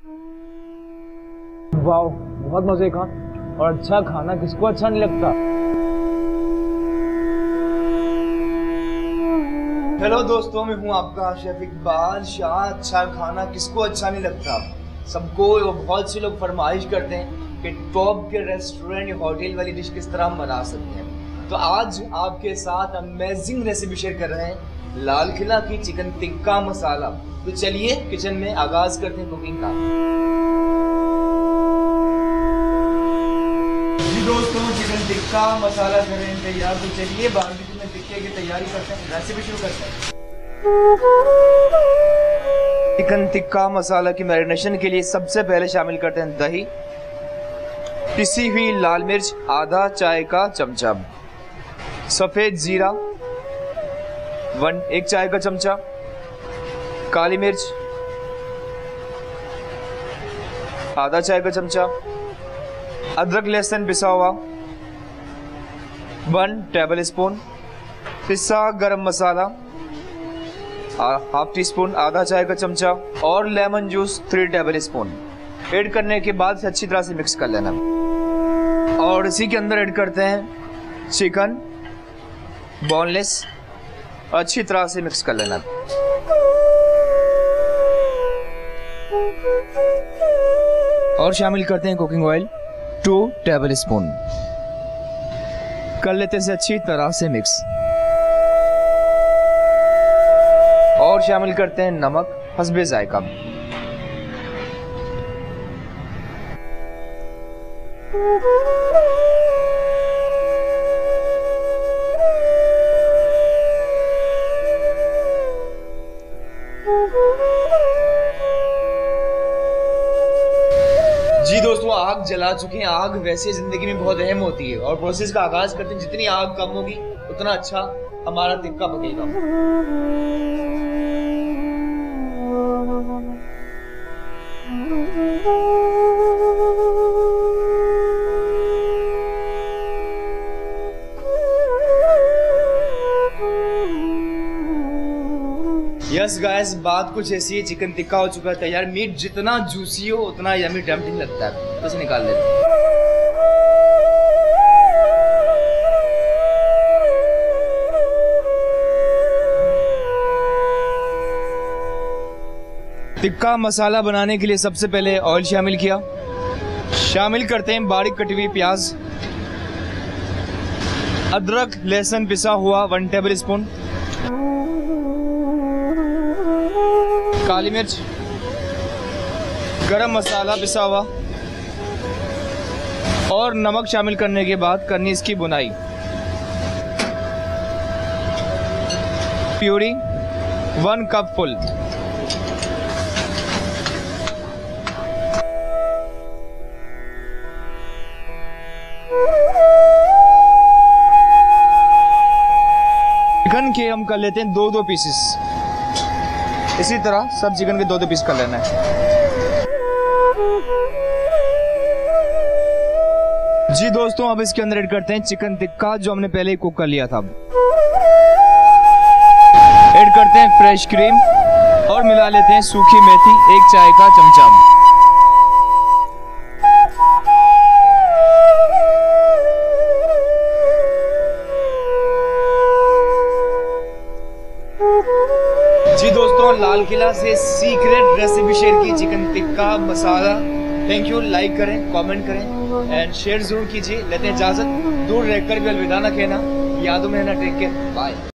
वाह, बहुत मजे का और अच्छा खाना किसको अच्छा नहीं लगता। हेलो दोस्तों, मैं हूं आपका शेफ इकबाल शाह। अच्छा खाना किसको अच्छा नहीं लगता, सबको। बहुत से लोग फरमाइश करते हैं कि टॉप के रेस्टोरेंट या होटल वाली डिश किस तरह हम बना सकते हैं। तो आज आपके साथ अमेजिंग रेसिपी शेयर कर रहे हैं, लाल किला की चिकन टिक्का मसाला। तो चलिए किचन में आगाज करते हैं कुकिंग का। जी दोस्तों, चिकन टिक्का मसाला करें तैयार। तो चलिए बारबेक्यू में टिक्के की तैयारी करते हैं, रेसिपी शुरू करते हैं। चिकन टिक्का मसाला की मैरिनेशन के लिए सबसे पहले शामिल करते हैं दही, पिसी हुई लाल मिर्च आधा चाय का चमचा, सफेद जीरा 1 चाय का चमचा, काली मिर्च आधा चाय का चमचा, अदरक लहसुन पिसा हुआ 1 टेबल स्पून, पिसा गरम मसाला हाफ टी स्पून आधा चाय का चमचा, और lemon juice 3 tablespoon add करने के बाद से अच्छी तरह से मिक्स कर लेना। और इसी के अंदर ऐड करते हैं चिकन बोनलेस, अच्छी तरह से मिक्स कर लेना। और शामिल करते हैं कुकिंग ऑयल 2 टेबल स्पून, कर लेते हैं अच्छी तरह से मिक्स। और शामिल करते हैं नमक हस्बे जायका। जी दोस्तों, आग जला चुके हैं। आग वैसे जिंदगी में बहुत अहम होती है और प्रोसेस का आगाज करते हैं। जितनी आग कम होगी उतना अच्छा हमारा टिक्का पकेगा। यस गाइस, बात कुछ ऐसी है। चिकन टिक्का हो चुका है तैयार। मीट जितना जूसी हो उतना यमी टेम्पटिंग लगता है। तो इसे निकाल लेते हैं। टिक्का मसाला बनाने के लिए सबसे पहले ऑयल शामिल किया। शामिल करते हैं बारीक कटी हुई प्याज, अदरक लहसुन पिसा हुआ 1 टेबल स्पून, काली मिर्च, गरम मसाला पिसा हुआ, और नमक शामिल करने के बाद करनी इसकी बुनाई। Puree 1 cup full. चिकन के हम कर लेते हैं 2-2 पीसेस। इसी तरह सब चिकन के 2-2 पीस कर लेना है। जी दोस्तों, अब इसके अंदर ऐड करते हैं चिकन टिक्का जो हमने पहले ही कुक कर लिया था। ऐड करते हैं फ्रेश क्रीम और मिला लेते हैं सूखी मेथी 1 चाय का चमचा। जी दोस्तों, लाल किला से सीक्रेट रेसिपी शेयर की chicken tikka masala. Thank you. Like करें, कमेंट करें एंड शेयर जरूर कीजिए। लेते हैं इजाजत। दूर रहकर भी अलविदा ना कहना, यादों में रहना। Take care, bye.